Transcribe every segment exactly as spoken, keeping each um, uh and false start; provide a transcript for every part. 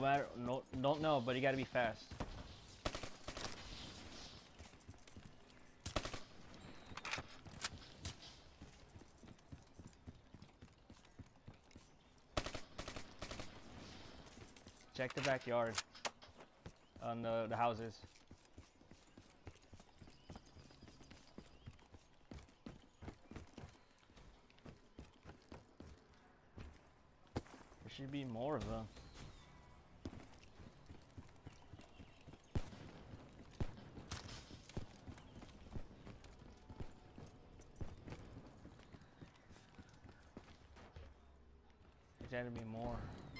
matter, no, don't know, but you gotta be fast. Check the backyard on the, the houses. There should be more of them. There's gotta be more.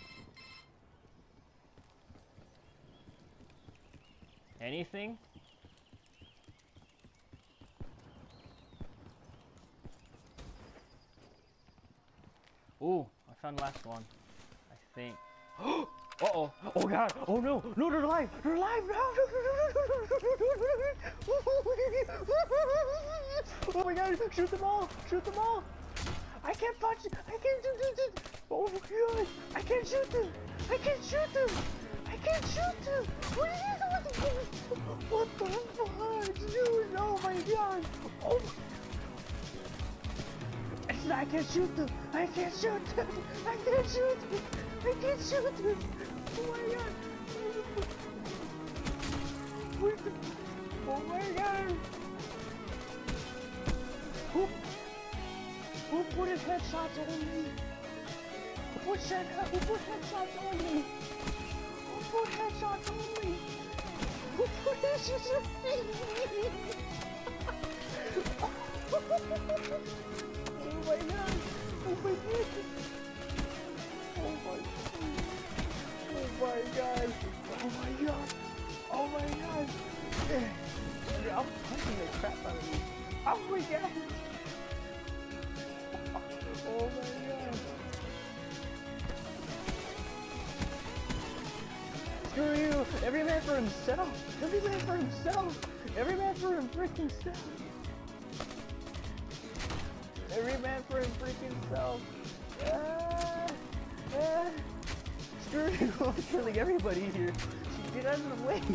Anything? Ooh, I found the last one. I think. Uh oh! Oh god! Oh no! No, they're alive! They're alive! No! Oh my god! Shoot them all! Shoot them all! I can't punch! I can't do this! Oh my god! I can't shoot them! I can't shoot them! I can't shoot them! What is this? What the fuck, dude? Oh my god! Oh! I can't shoot them! I can't shoot them! I can't shoot them! I can't shoot them! Oh my god! Where's the... Oh my god! Who... Who put his headshots on me? Who put, head... Who put headshots on me? Who put headshots on me? Who put headshots on me? Oh my god! Oh my god! Oh my god! Oh my god! Oh my god! Oh my god! Yeah, I'm punching the crap out of you. Oh my god! Oh my god! Screw you! Every man for himself! Every man for himself! Every man for him freaking self! Every man for his freaking self. Ah, ah. Screw you, I'm killing everybody here. Get out of the way.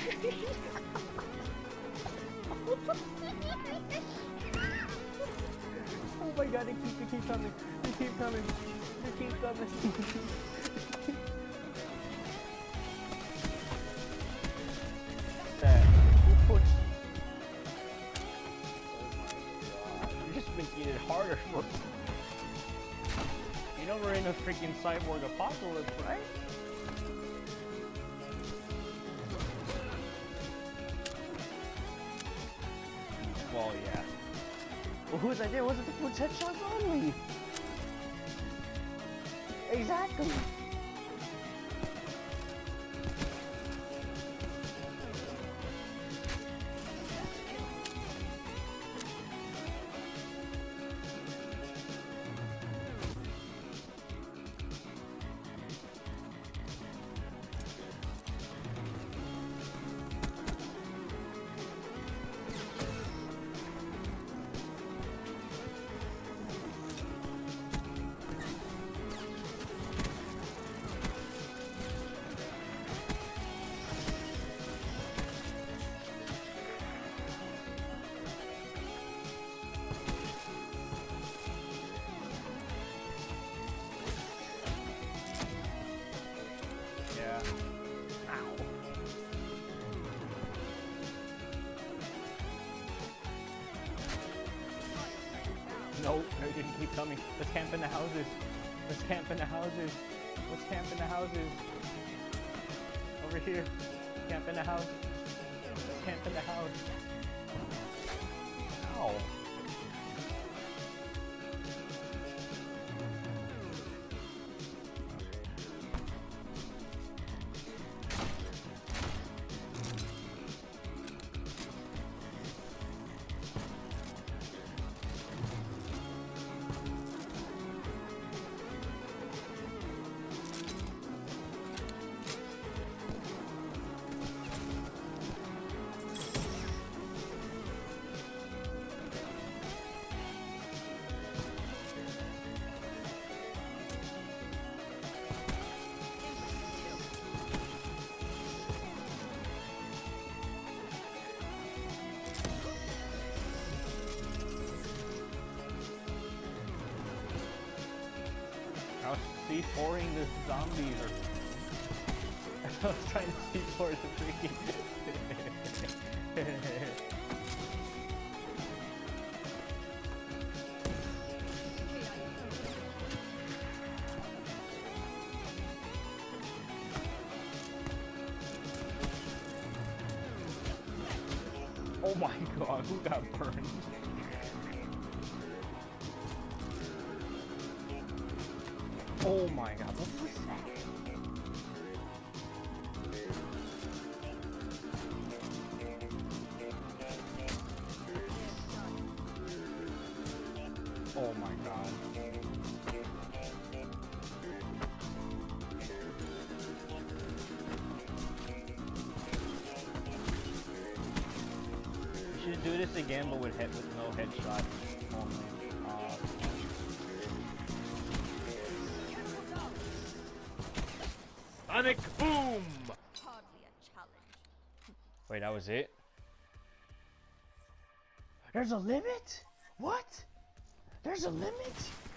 Oh my god, they keep, they keep coming. They keep coming. They keep coming. That. Who put... Making it harder for you know we're in a freaking cyborg apocalypse, right? Well, yeah. Well, whose idea was it to put headshots on me? Exactly. No, no, you didn't keep coming. Let's camp in the houses. Let's camp in the houses. Let's camp in the houses. Over here. Camp in the house. Let's camp in the house. Ow. C four-ing the zombies or I was trying to C four the freaking Oh my god, who got burned? Oh my god, what was that? Oh my god. We should do this again, but with, head, with no headshot only. Uh, Sonic boom! Hardly a challenge. Wait, that was it? There's a limit? What? There's a limit?